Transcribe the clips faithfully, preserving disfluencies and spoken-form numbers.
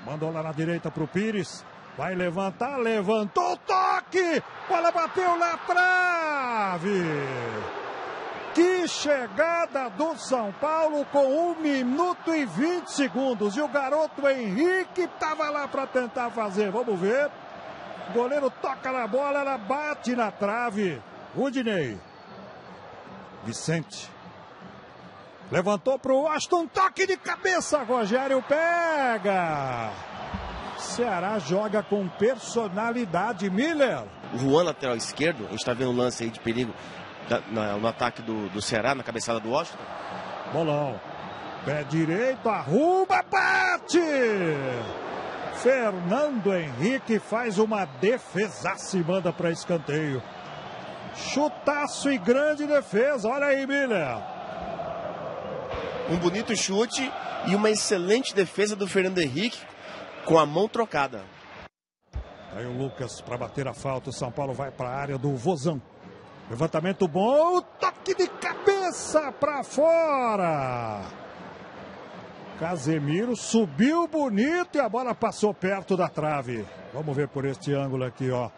Mandou lá na direita pro Pires. Vai levantar, levantou o toque. Bola bateu na trave. Que chegada do São Paulo com um minuto e vinte segundos. E o garoto Henrique estava lá para tentar fazer. Vamos ver. O goleiro toca na bola, ela bate na trave. Rudinei. Vicente. Levantou para o Aston, toque de cabeça. Rogério pega. Ceará joga com personalidade. Miller. O Juan, lateral esquerdo, a gente está vendo um lance aí de perigo da, na, no ataque do, do Ceará, na cabeçada do Washington. Bolão. Pé direito, arruma, bate. Fernando Henrique faz uma defesaça e manda para escanteio. Chutaço e grande defesa. Olha aí, Miller. Um bonito chute e uma excelente defesa do Fernando Henrique com a mão trocada. Aí o Lucas para bater a falta. O São Paulo vai para a área do Vozão. Levantamento bom. Toque de cabeça para fora. Casemiro subiu bonito e a bola passou perto da trave. Vamos ver por este ângulo aqui, ó.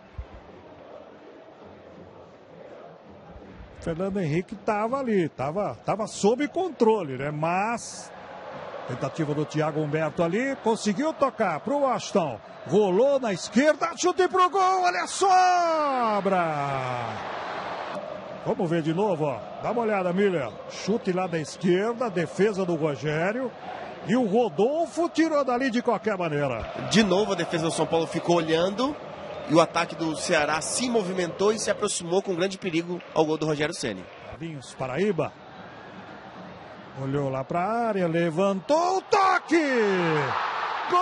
Fernando Henrique estava ali, estava tava sob controle, né? Mas tentativa do Thiago Humberto ali, conseguiu tocar para o Washington. Rolou na esquerda, chute pro gol, olha a sobra! Vamos ver de novo, ó. Dá uma olhada, Miller. Chute lá da esquerda, defesa do Rogério. E o Rodolfo tirou dali de qualquer maneira. De novo a defesa do São Paulo ficou olhando. E o ataque do Ceará se movimentou e se aproximou com grande perigo ao gol do Rogério Ceni. Carlinhos Paraíba. Olhou lá para a área, levantou o toque! Gol!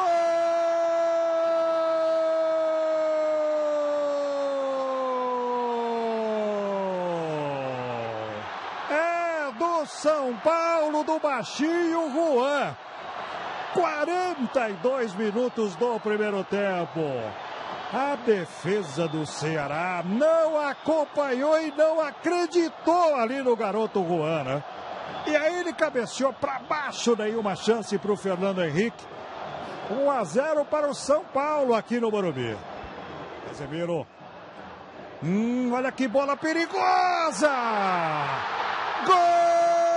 É do São Paulo, do baixinho Juan. quarenta e dois minutos do primeiro tempo. A defesa do Ceará não acompanhou e não acreditou ali no garoto Juan, né? E aí ele cabeceou para baixo, daí uma chance para o Fernando Henrique. um a zero para o São Paulo aqui no Morumbi. Casemiro. Hum, olha que bola perigosa! Gol!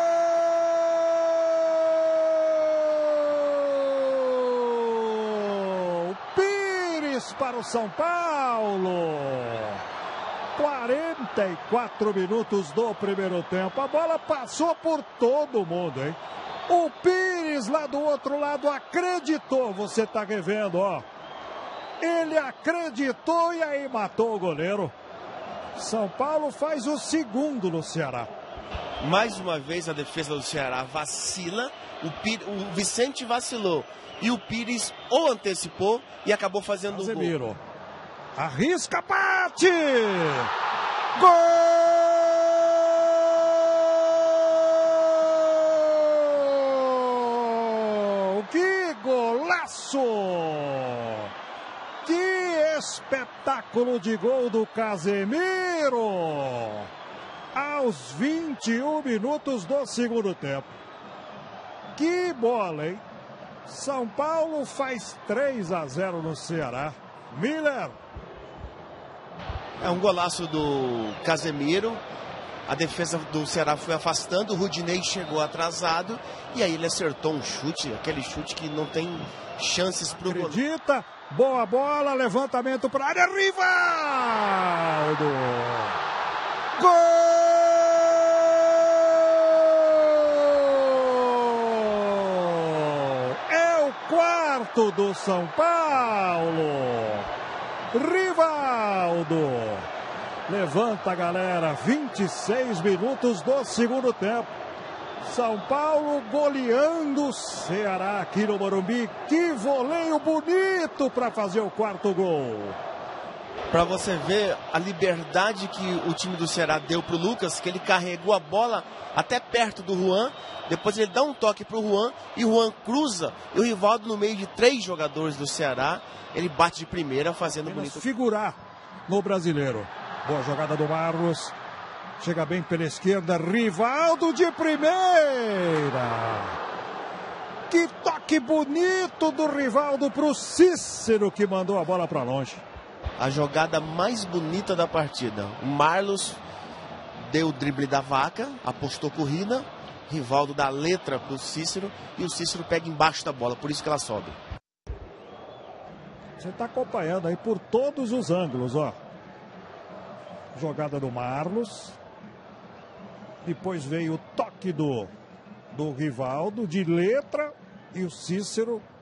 Para o São Paulo. quarenta e quatro minutos do primeiro tempo. A bola passou por todo mundo, hein? O Pires lá do outro lado acreditou. Você tá revendo, ó. Ele acreditou e aí matou o goleiro. São Paulo faz o segundo no Ceará. Mais uma vez a defesa do Ceará vacila. O, Pires, o Vicente vacilou. E o Pires ou antecipou e acabou fazendo Casemiro. o gol. Arrisca, bate! Gol! Que golaço! Que espetáculo de gol do Casemiro! Aos vinte e um minutos do segundo tempo. Que bola, hein? São Paulo faz três a zero no Ceará. Miller. É um golaço do Casemiro. A defesa do Ceará foi afastando. O Rudinei chegou atrasado. E aí ele acertou um chute. Aquele chute que não tem chances para o gol. Acredita. Boa bola. Levantamento para a área. Rivaldo. Gol! Quarto do São Paulo. Rivaldo. Levanta a galera. vinte e seis minutos do segundo tempo. São Paulo goleando o Ceará aqui no Morumbi. Que voleio bonito para fazer o quarto gol. Para você ver a liberdade que o time do Ceará deu para o Lucas, que ele carregou a bola até perto do Juan, depois ele dá um toque para o Juan, e o Juan cruza, e o Rivaldo no meio de três jogadores do Ceará, ele bate de primeira fazendo bonito. Figurar no Brasileiro. Boa jogada do Marlos, chega bem pela esquerda, Rivaldo de primeira. Que toque bonito do Rivaldo para o Cícero, que mandou a bola para longe. A jogada mais bonita da partida. O Marlos deu o drible da vaca, apostou corrida. Rivaldo dá a letra para o Cícero e o Cícero pega embaixo da bola, por isso que ela sobe. Você está acompanhando aí por todos os ângulos, ó. Jogada do Marlos. Depois veio o toque do, do Rivaldo, de letra. E o Cícero